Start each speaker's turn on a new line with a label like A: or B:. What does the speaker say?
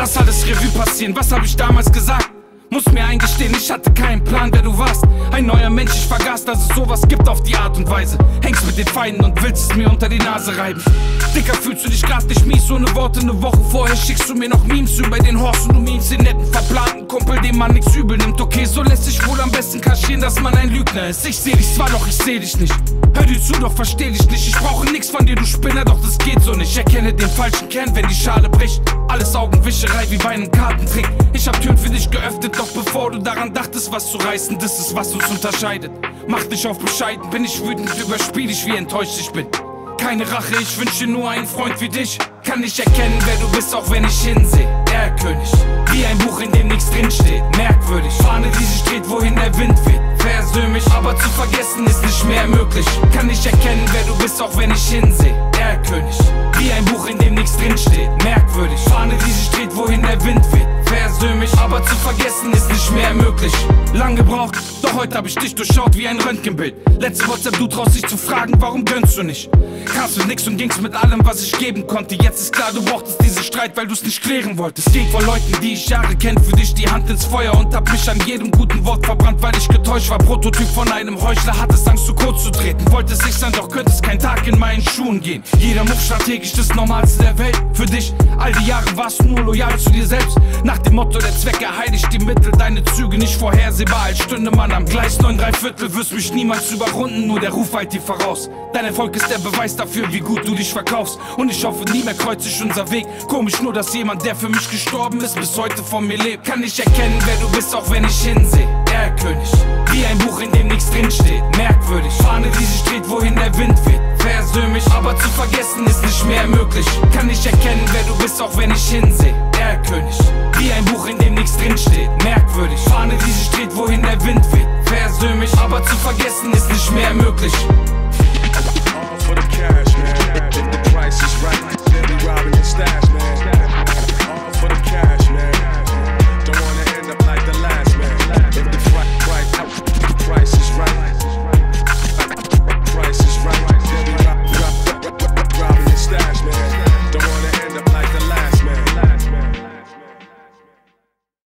A: Lass alles Revue passieren, was hab ich damals gesagt? Muss mir eingestehen, ich hatte keinen Plan, wer du warst. Ein neuer Mensch, ich vergaß, dass es sowas gibt auf die Art und Weise. Hängst mit den Feinden und willst es mir unter die Nase reiben. Dicker, fühlst du dich grad nicht mies ohne Worte? Eine Woche vorher schickst du mir noch Memes über den Horst und du memes den netten, verplanten Kumpel, dem man nichts übel nimmt. Okay, so lässt sich wohl am besten kaschieren, dass man ein Lügner ist. Ich seh dich zwar, doch ich seh dich nicht. Hör dir zu, doch versteh dich nicht. Ich brauche nix von dir, du Spinner, doch das geht so nicht. Erkenne den falschen Kern, wenn die Schale bricht. Alles Augenwischerei wie bei einem Kartentrick. Ich hab Türen für dich geöffnet, doch bevor du daran dachtest, was zu reißen, das ist, was uns unterscheidet. Mach dich auf bescheiden, bin ich wütend, überspiel ich, wie enttäuscht ich bin. Keine Rache, ich wünsche nur einen Freund wie dich. Kann nicht erkennen, wer du bist, auch wenn ich hinsehe. Erlkönig, wie ein Buch, in dem nichts drinsteht. Merkwürdig, Fahne, die sich dreht, wohin der Wind weht. Versöhn aber zu vergessen ist nicht mehr möglich. Kann nicht erkennen, wer du bist, auch wenn ich hinsehe. Erlkönig, wie ein Buch, in dem nichts drinsteht. Merkwürdig, Fahne, die sich dreht, wohin der Wind weht. Versöhn aber zu vergessen ist nicht mehr möglich. Lang gebraucht, doch heute hab ich dich durchschaut wie ein Röntgenbild. Letzte WhatsApp, du traust dich zu fragen, warum gönnst du nicht? Kamst mit nix und gingst mit allem, was ich geben konnte. Jetzt ist klar, du brauchtest diesen Streit, weil du's nicht klären wolltest. Ging vor Leuten, die ich Jahre kenn, für dich die Hand ins Feuer und hab mich an jedem guten Wort verbrannt, weil ich getäuscht war. Prototyp von einem Heuchler, hattest Angst, zu kurz zu treten. Wolltest ich sein, doch könntest kein Tag in meinen Schuhen gehen. Jeder Move strategisch, das Normalste der Welt. Für dich, all die Jahre warst du nur loyal zu dir selbst. Nach dem Motto, der Zweck erheiligt die Mittel. Deine Züge nicht vorhersehbar, als stünde man am Gleis 9¾ wirst mich niemals überrunden, nur der Ruf eilt dir voraus. Dein Erfolg ist der Beweis dafür, wie gut du dich verkaufst. Und ich hoffe, nie mehr kreuzt sich unser Weg. Komisch nur, dass jemand, der für mich gestorben ist, bis heute von mir lebt. Kann nicht erkennen, wer du bist, auch wenn ich hinsehe. Erlkönig, wie ein Buch, in dem nichts drinsteht. Merkwürdig, Fahne, die sich dreht, wohin der Wind weht. Versöhn aber zu vergessen ist nicht mehr möglich. Kann nicht erkennen, wer du bist, auch wenn ich hinsehe. Erlkönig, wie ein Buch, in dem nichts drinsteht. Merkwürdig, Fahne, die sich dreht, wohin der Wind weht. Versöhn aber zu vergessen ist nicht mehr möglich.